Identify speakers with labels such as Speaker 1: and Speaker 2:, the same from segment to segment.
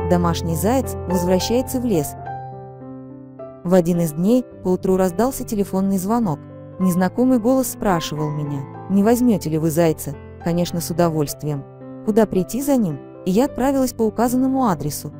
Speaker 1: домашний заяц возвращается в лес. В один из дней поутру раздался телефонный звонок. Незнакомый голос спрашивал меня: «Не возьмете ли вы зайца?» Конечно, с удовольствием. Куда прийти за ним? И я отправилась по указанному адресу.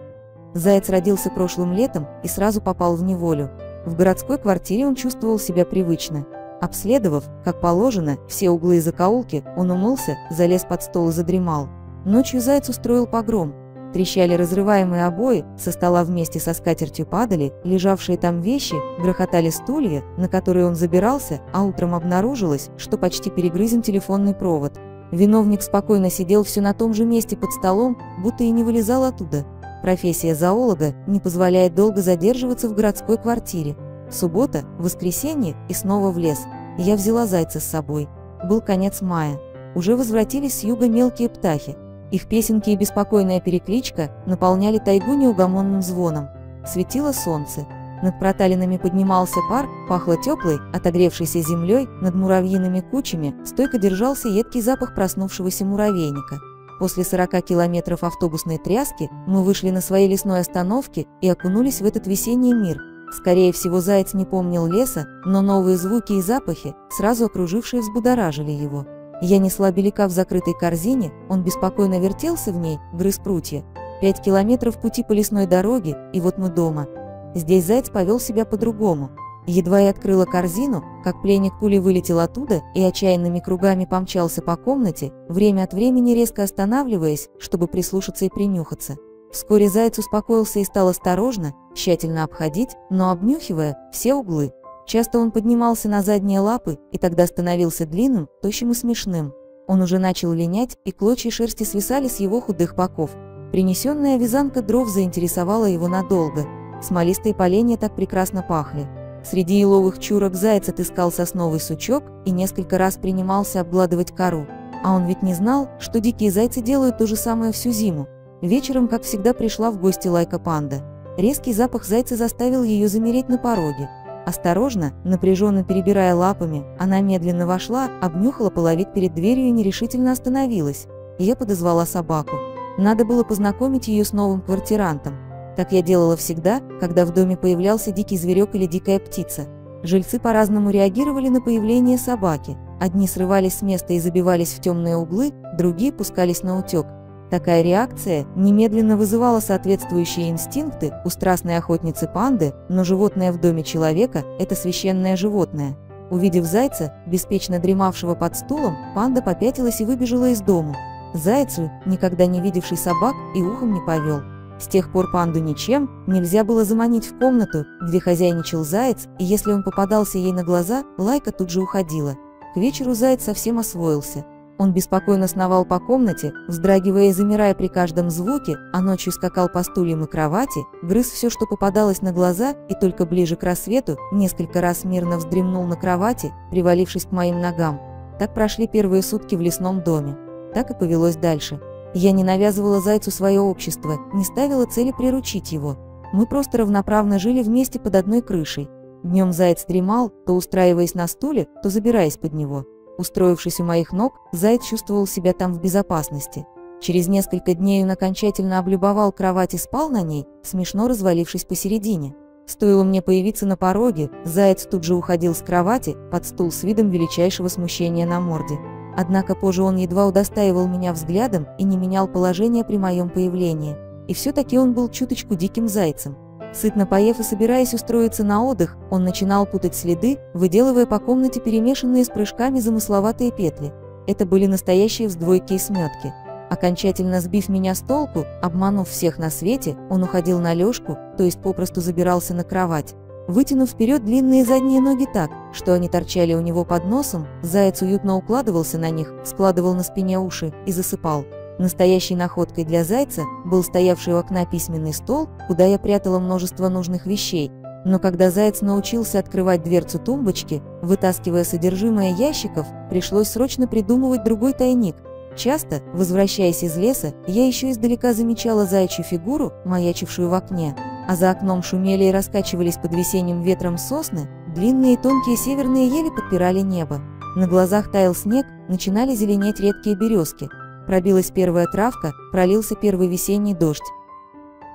Speaker 1: Заяц родился прошлым летом и сразу попал в неволю. В городской квартире он чувствовал себя привычно. Обследовав, как положено, все углы и закоулки, он умылся, залез под стол и задремал. Ночью заяц устроил погром. Трещали разрываемые обои, со стола вместе со скатертью падали лежавшие там вещи, грохотали стулья, на которые он забирался, а утром обнаружилось, что почти перегрызен телефонный провод. Виновник спокойно сидел все на том же месте под столом, будто и не вылезал оттуда. Профессия зоолога не позволяет долго задерживаться в городской квартире. Суббота, воскресенье и снова в лес. Я взяла зайца с собой. Был конец мая. Уже возвратились с юга мелкие птахи. Их песенки и беспокойная перекличка наполняли тайгу неугомонным звоном. Светило солнце. Над проталинами поднимался пар, пахло теплой, отогревшейся землей, над муравьиными кучами стойко держался едкий запах проснувшегося муравейника. После 40 километров автобусной тряски мы вышли на своей лесной остановке и окунулись в этот весенний мир. Скорее всего, заяц не помнил леса, но новые звуки и запахи, сразу окружившие, взбудоражили его. Я несла беляка в закрытой корзине, он беспокойно вертелся в ней, грыз прутья. 5 километров пути по лесной дороге, и вот мы дома. Здесь заяц повел себя по-другому. Едва я открыла корзину, как пленник пулей вылетел оттуда и отчаянными кругами помчался по комнате, время от времени резко останавливаясь, чтобы прислушаться и принюхаться. Вскоре заяц успокоился и стал осторожно, тщательно обходить, но обнюхивая все углы. Часто он поднимался на задние лапы и тогда становился длинным, тощим и смешным. Он уже начал линять, и клочья шерсти свисали с его худых боков. Принесенная вязанка дров заинтересовала его надолго. Смолистые поленья так прекрасно пахли. Среди еловых чурок заяц отыскал сосновый сучок и несколько раз принимался обгладывать кору. А он ведь не знал, что дикие зайцы делают то же самое всю зиму. Вечером, как всегда, пришла в гости Лайка-панда. Резкий запах зайца заставил ее замереть на пороге. Осторожно, напряженно перебирая лапами, она медленно вошла, обнюхала половик перед дверью и нерешительно остановилась. Я подозвала собаку. Надо было познакомить ее с новым квартирантом. Так я делала всегда, когда в доме появлялся дикий зверек или дикая птица. Жильцы по-разному реагировали на появление собаки. Одни срывались с места и забивались в темные углы, другие пускались на утек. Такая реакция немедленно вызывала соответствующие инстинкты у страстной охотницы панды, но животное в доме человека – это священное животное. Увидев зайца, беспечно дремавшего под стулом, панда попятилась и выбежала из дому. Зайцу, никогда не видевший собак, и ухом не повел. С тех пор панду ничем нельзя было заманить в комнату, где хозяйничал заяц, и если он попадался ей на глаза, Лайка тут же уходила. К вечеру заяц совсем освоился. Он беспокойно сновал по комнате, вздрагивая и замирая при каждом звуке, а ночью скакал по стульям и кровати, грыз все, что попадалось на глаза, и только ближе к рассвету несколько раз мирно вздремнул на кровати, привалившись к моим ногам. Так прошли первые сутки в лесном доме. Так и повелось дальше. Я не навязывала зайцу свое общество, не ставила цели приручить его. Мы просто равноправно жили вместе под одной крышей. Днем заяц дремал, то устраиваясь на стуле, то забираясь под него. Устроившись у моих ног, заяц чувствовал себя там в безопасности. Через несколько дней он окончательно облюбовал кровать и спал на ней, смешно развалившись посередине. Стоило мне появиться на пороге, заяц тут же уходил с кровати под стул с видом величайшего смущения на морде. Однако позже он едва удостаивал меня взглядом и не менял положение при моем появлении. И все-таки он был чуточку диким зайцем. Сытно поев и собираясь устроиться на отдых, он начинал путать следы, выделывая по комнате перемешанные с прыжками замысловатые петли. Это были настоящие вздвойки и сметки. Окончательно сбив меня с толку, обманув всех на свете, он уходил на лёжку, то есть попросту забирался на кровать. Вытянув вперед длинные задние ноги так, что они торчали у него под носом, заяц уютно укладывался на них, складывал на спине уши и засыпал. Настоящей находкой для зайца был стоявший у окна письменный стол, куда я прятала множество нужных вещей. Но когда заяц научился открывать дверцу тумбочки, вытаскивая содержимое ящиков, пришлось срочно придумывать другой тайник. Часто, возвращаясь из леса, я еще издалека замечала заячью фигуру, маячившую в окне. А за окном шумели и раскачивались под весенним ветром сосны, длинные и тонкие северные ели подпирали небо. На глазах таял снег, начинали зеленеть редкие березки. Пробилась первая травка, пролился первый весенний дождь.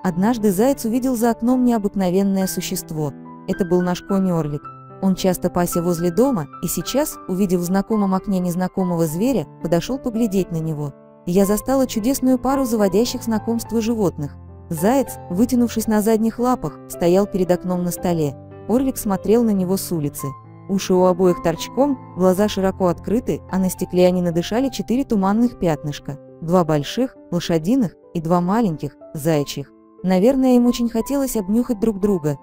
Speaker 1: Однажды заяц увидел за окном необыкновенное существо. Это был наш конь Орлик. Он часто пасся возле дома, и сейчас, увидев в знакомом окне незнакомого зверя, подошел поглядеть на него. Я застала чудесную пару заводящих знакомства животных. Заяц, вытянувшись на задних лапах, стоял перед окном на столе. Орлик смотрел на него с улицы. Уши у обоих торчком, глаза широко открыты, а на стекле они надышали 4 туманных пятнышка. 2 больших, лошадиных, и 2 маленьких, заячьих. Наверное, им очень хотелось обнюхать друг друга.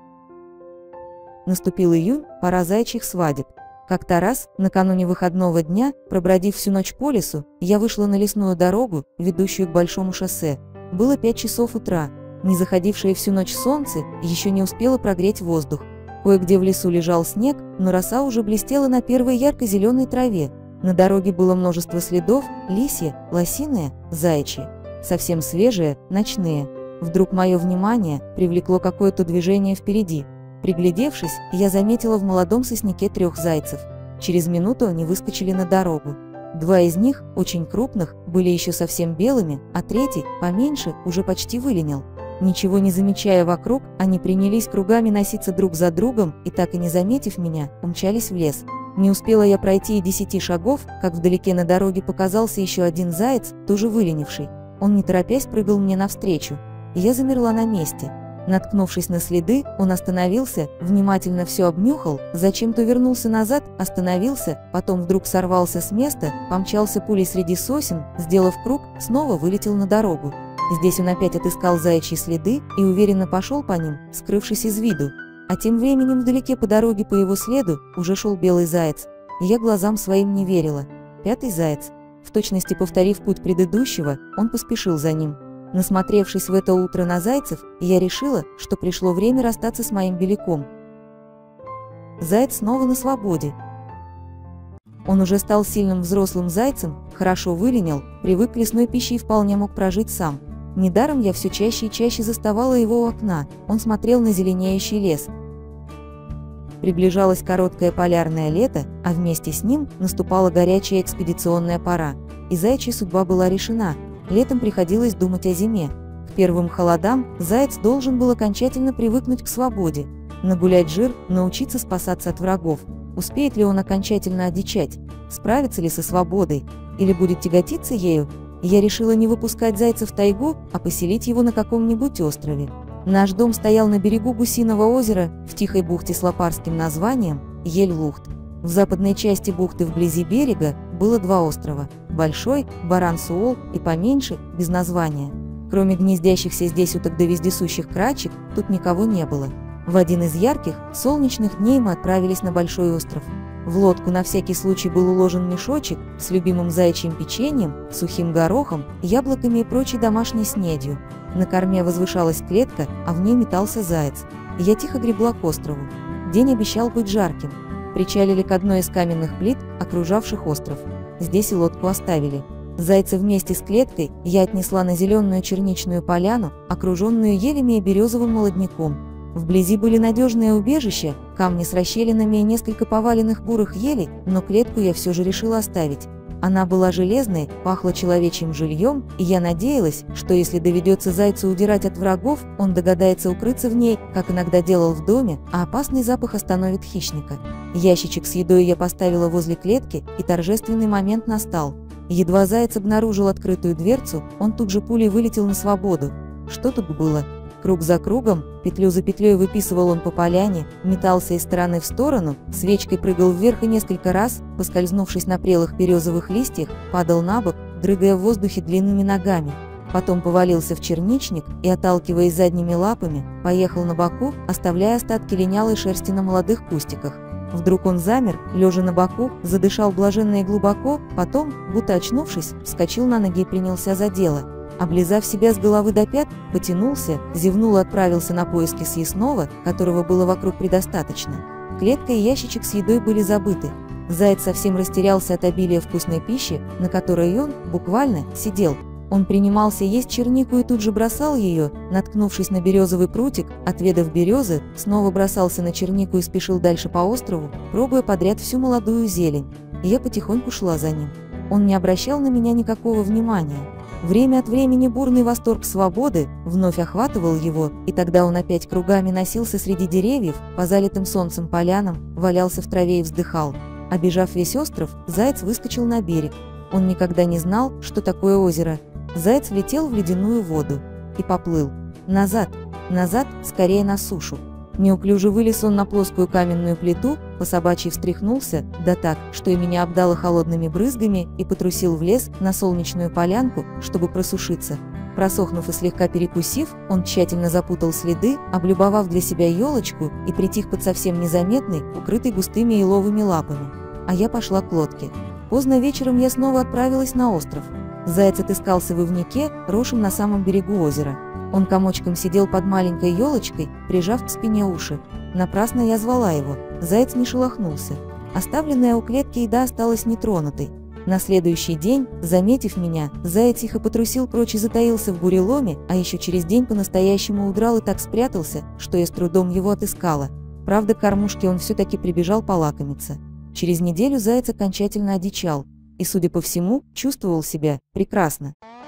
Speaker 1: Наступил июнь, пора заячьих свадеб. Как-то раз, накануне выходного дня, пробродив всю ночь по лесу, я вышла на лесную дорогу, ведущую к большому шоссе. Было 5 часов утра. Не заходившее всю ночь солнце еще не успело прогреть воздух. Кое-где в лесу лежал снег, но роса уже блестела на первой ярко-зеленой траве. На дороге было множество следов: лисье, лосиное, заячье. Совсем свежие, ночные. Вдруг мое внимание привлекло какое-то движение впереди. Приглядевшись, я заметила в молодом сосняке 3 зайцев. Через минуту они выскочили на дорогу. 2 из них, очень крупных, были еще совсем белыми, а 3, поменьше, уже почти выленил. Ничего не замечая вокруг, они принялись кругами носиться друг за другом и, так и не заметив меня, умчались в лес. Не успела я пройти и 10 шагов, как вдалеке на дороге показался еще один заяц, тоже выленивший. Он не торопясь прыгал мне навстречу. Я замерла на месте. Наткнувшись на следы, он остановился, внимательно все обнюхал, зачем-то вернулся назад, остановился, потом вдруг сорвался с места, помчался пулей среди сосен, сделав круг, снова вылетел на дорогу. Здесь он опять отыскал заячьи следы и уверенно пошел по ним, скрывшись из виду. А тем временем вдалеке по дороге по его следу уже шел белый заяц. Я глазам своим не верила. 5-й заяц. В точности повторив путь предыдущего, он поспешил за ним. Насмотревшись в это утро на зайцев, я решила, что пришло время расстаться с моим беляком. Заяц снова на свободе. Он уже стал сильным взрослым зайцем, хорошо выленил, привык к лесной пище и вполне мог прожить сам. Недаром я все чаще и чаще заставала его у окна, он смотрел на зеленеющий лес. Приближалось короткое полярное лето, а вместе с ним наступала горячая экспедиционная пора. И заячья судьба была решена. Летом приходилось думать о зиме. К первым холодам заяц должен был окончательно привыкнуть к свободе, нагулять жир, научиться спасаться от врагов. Успеет ли он окончательно одичать? Справится ли со свободой? Или будет тяготиться ею? Я решила не выпускать зайца в тайгу, а поселить его на каком-нибудь острове. Наш дом стоял на берегу Гусиного озера, в тихой бухте с лопарским названием Ель-Лухт. В западной части бухты вблизи берега было 2 острова – большой, Баран-Суол, и поменьше, без названия. Кроме гнездящихся здесь уток да вездесущих крачек, тут никого не было. В один из ярких, солнечных дней мы отправились на большой остров. В лодку на всякий случай был уложен мешочек с любимым заячьим печеньем, сухим горохом, яблоками и прочей домашней снедью. На корме возвышалась клетка, а в ней метался заяц. Я тихо гребла к острову. День обещал быть жарким. Причалили к одной из каменных плит, окружавших остров. Здесь и лодку оставили. Зайца вместе с клеткой я отнесла на зеленую черничную поляну, окруженную елями и березовым молодняком. Вблизи были надежные убежища, камни с расщелинами и несколько поваленных бурых елей, но клетку я все же решила оставить. Она была железной, пахла человечьим жильем, и я надеялась, что если доведется зайцу удирать от врагов, он догадается укрыться в ней, как иногда делал в доме, а опасный запах остановит хищника. Ящичек с едой я поставила возле клетки, и торжественный момент настал. Едва заяц обнаружил открытую дверцу, он тут же пулей вылетел на свободу. Что тут было? Круг за кругом, петлю за петлей выписывал он по поляне, метался из стороны в сторону, свечкой прыгал вверх и несколько раз, поскользнувшись на прелых березовых листьях, падал на бок, дрыгая в воздухе длинными ногами. Потом повалился в черничник и, отталкиваясь задними лапами, поехал на боку, оставляя остатки линялой шерсти на молодых кустиках. Вдруг он замер, лежа на боку, задышал блаженно и глубоко, потом, будто очнувшись, вскочил на ноги и принялся за дело. Облизав себя с головы до пят, потянулся, зевнул и отправился на поиски съестного, которого было вокруг предостаточно. Клетка и ящичек с едой были забыты. Заяц совсем растерялся от обилия вкусной пищи, на которой он, буквально, сидел. Он принимался есть чернику и тут же бросал ее, наткнувшись на березовый прутик, отведав березы, снова бросался на чернику и спешил дальше по острову, пробуя подряд всю молодую зелень. И я потихоньку шла за ним. Он не обращал на меня никакого внимания. Время от времени бурный восторг свободы вновь охватывал его, и тогда он опять кругами носился среди деревьев, по залитым солнцем полянам, валялся в траве и вздыхал. Обежав весь остров, заяц выскочил на берег. Он никогда не знал, что такое озеро. Заяц влетел в ледяную воду и поплыл. Назад, назад, скорее на сушу. Неуклюже вылез он на плоскую каменную плиту, по-собачьи встряхнулся, да так, что и меня обдало холодными брызгами, и потрусил в лес на солнечную полянку, чтобы просушиться. Просохнув и слегка перекусив, он тщательно запутал следы, облюбовав для себя елочку, и притих под совсем незаметной, укрытой густыми еловыми лапами. А я пошла к лодке. Поздно вечером я снова отправилась на остров. Заяц отыскался в ивнике, росшем на самом берегу озера. Он комочком сидел под маленькой елочкой, прижав к спине уши. Напрасно я звала его. Заяц не шелохнулся. Оставленная у клетки еда осталась нетронутой. На следующий день, заметив меня, заяц тихо потрусил прочь и затаился в буреломе, а еще через день по-настоящему удрал и так спрятался, что я с трудом его отыскала. Правда, к кормушке он все-таки прибежал полакомиться. Через неделю заяц окончательно одичал и, судя по всему, чувствовал себя прекрасно.